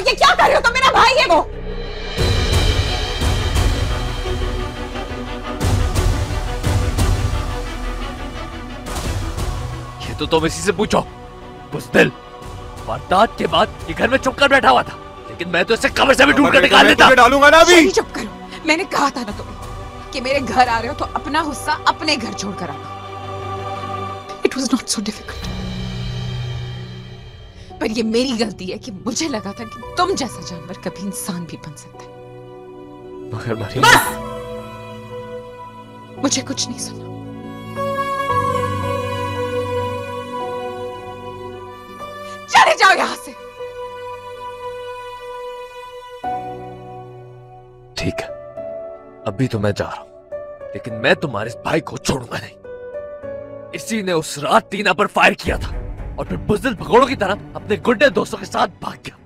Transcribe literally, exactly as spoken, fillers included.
ये क्या कर रहे हो? तो मेरा भाई है वो। ये तो तुम इसी से पूछो। बुज़दिल, वारदात के बाद ये घर में चुप कर बैठा हुआ था, लेकिन मैं तो इसे कब्र से भी ढूंढ कर निकाल लेता। डालूंगा ना अभी। चुप करो, मैंने कहा था ना तुम्हें कि मेरे घर आ रहे हो तो अपना हिस्सा अपने घर छोड़ कर आना। It was not so difficult. पर ये मेरी गलती है कि मुझे लगा था कि तुम जैसा जानवर कभी इंसान भी बन सकता है। मगर मरियम, बस! मुझे कुछ नहीं सुना। चले जाओ यहां से। ठीक है, अभी तो मैं जा रहा हूं, लेकिन मैं तुम्हारे इस भाई को छोड़ूंगा नहीं। इसी ने उस रात टीना पर फायर किया था और फिर बुज़दिल भगोड़ों की तरह अपने गुंडे दोस्तों के साथ भाग गया।